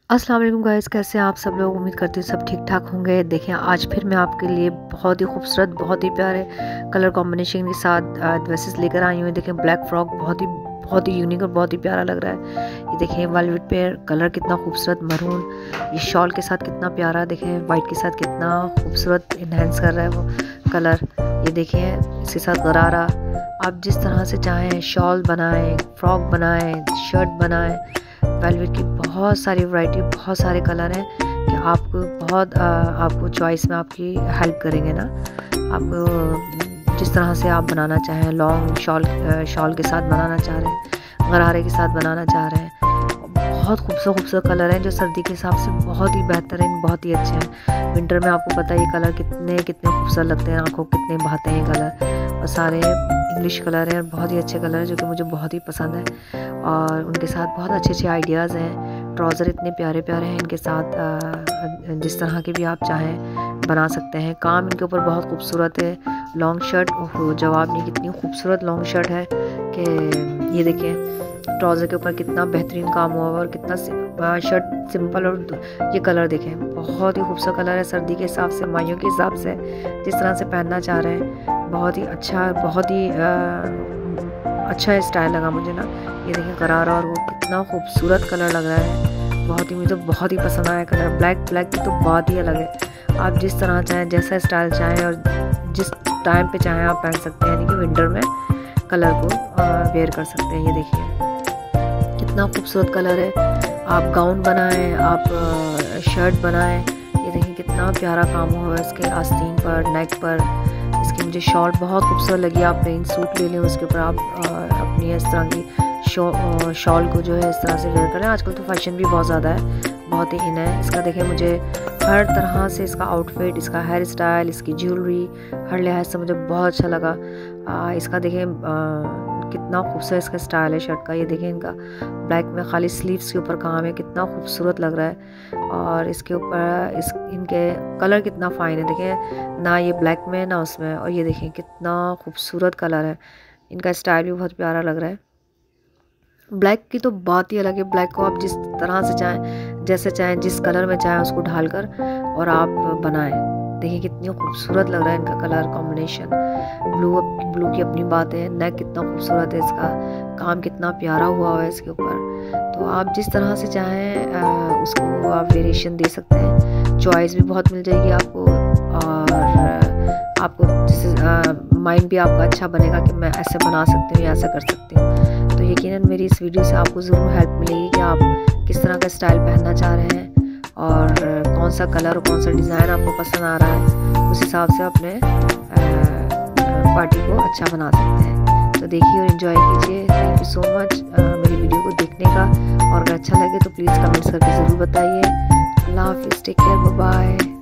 अस्सलाम वालेकुम गाइस, कैसे हैं आप सब लोग। उम्मीद करती हूँ सब ठीक ठाक होंगे। देखें, आज फिर मैं आपके लिए बहुत ही खूबसूरत, बहुत ही प्यारे कलर कॉम्बिनेशन के साथ ड्रेसेस लेकर आई हूँ। देखें, ब्लैक फ्रॉक बहुत ही यूनिक और बहुत ही प्यारा लग रहा है। ये देखें, वेलवेट पे कलर कितना खूबसूरत मरून, ये शॉल के साथ कितना प्यारा। देखें, वाइट के साथ कितना खूबसूरत इन्हेंस कर रहा है वो कलर। ये देखें, इसके साथ गरारा। आप जिस तरह से चाहें शॉल बनाएं, फ्रॉक बनाएं, शर्ट बनाएं। वेलवेट की बहुत सारी वैरायटी, बहुत सारे कलर हैं कि आपको चॉइस में आपकी हेल्प करेंगे ना। आपको जिस तरह से आप बनाना चाहें, लॉन्ग शॉल के साथ बनाना चाह रहे हैं, गरारे के साथ बनाना चाह रहे हैं। बहुत खूबसूरत कलर हैं जो सर्दी के हिसाब से बहुत ही बेहतरीन, बहुत ही अच्छे हैं। विंटर में आपको पता है ये कलर कितने खूबसूरत लगते हैं, आंखों को कितने भाते हैं ये कलर। और सारे इंग्लिश कलर हैं और बहुत ही अच्छे कलर हैं जो कि मुझे बहुत ही पसंद है। और उनके साथ बहुत अच्छे आइडियाज़ हैं। ट्राउज़र इतने प्यारे हैं इनके साथ, जिस तरह के भी आप चाहें बना सकते हैं। काम इनके ऊपर बहुत खूबसूरत है। लॉन्ग शर्ट, ओहो जवाब नहीं, कितनी खूबसूरत लॉन्ग शर्ट है कि ये देखिए ट्राउज़र के ऊपर कितना बेहतरीन काम हुआ और कितना शर्ट सिंपल। और ये कलर देखें, बहुत ही खूबसूरत कलर है सर्दी के हिसाब से, माइयों के हिसाब से जिस तरह से पहनना चाह रहे हैं। बहुत ही अच्छा, बहुत ही अच्छा स्टाइल लगा मुझे ना। ये देखिए गरारा, और वो कितना खूबसूरत कलर लग रहा है। मुझे तो बहुत ही पसंद आया कलर। ब्लैक की तो बात ही अलग है। आप जिस तरह चाहें, जैसा स्टाइल चाहें और जिस टाइम पे चाहें आप पहन सकते हैं। यानी कि विंटर में कलर को वेयर कर सकते हैं। ये देखिए कितना खूबसूरत कलर है। आप गाउन बनाएं, आप शर्ट बनाएं। ये देखिए कितना प्यारा काम हुआ है इसके आस्तीन पर, नेक पर। इसकी मुझे शॉल बहुत खूबसूरत लगी। आप प्लेन सूट ले लें, उसके ऊपर आप अपनी इस तरह की शॉल को जो है इस तरह से वेयर करें। आजकल तो फैशन भी बहुत ज़्यादा है, बहुत ही इन है। इसका देखें, मुझे हर तरह से इसका आउटफिट, इसका हेयर स्टाइल, इसकी ज्वेलरी, हर लिहाज से मुझे बहुत अच्छा लगा। इसका देखें कितना खूबसूरत इसका स्टाइल है शर्ट का। ये देखें, इनका ब्लैक में खाली स्लीव्स के ऊपर काम है, कितना खूबसूरत लग रहा है। और इसके ऊपर इनके कलर कितना फ़ाइन है। देखें ना, ये ब्लैक में ना उसमें। और ये देखें कितना खूबसूरत कलर है। इनका स्टाइल भी बहुत प्यारा लग रहा है। ब्लैक की तो बात ही अलग है। ब्लैक को आप जिस तरह से चाहें, जैसे चाहें, जिस कलर में चाहें उसको ढालकर और आप बनाएं। देखिए कितनी खूबसूरत लग रहा है इनका कलर कॉम्बिनेशन। ब्लू की अपनी बात है। नेक कितना खूबसूरत है, इसका काम कितना प्यारा हुआ है इसके ऊपर। तो आप जिस तरह से चाहें उसको आप वेरिएशन दे सकते हैं। चॉइस भी बहुत मिल जाएगी आपको, और आपको जैसे माइंड भी आपका अच्छा बनेगा कि मैं ऐसे बना सकती हूँ या ऐसा कर सकती हूँ। तो यकीनन मेरी इस वीडियो से आपको ज़रूर हेल्प मिलेगी कि आप किस तरह का स्टाइल पहनना चाह रहे हैं और कौन सा कलर और कौन सा डिज़ाइन आपको पसंद आ रहा है। उस हिसाब से अपने पार्टी को अच्छा बना सकते हैं। तो देखिए और एंजॉय कीजिए। थैंक यू सो मच मेरी वीडियो को देखने का। और अगर अच्छा लगे तो प्लीज़ कमेंट्स करके ज़रूर बताइए। अल्लाह हाफिज़, टेक केयर, बाय बाय।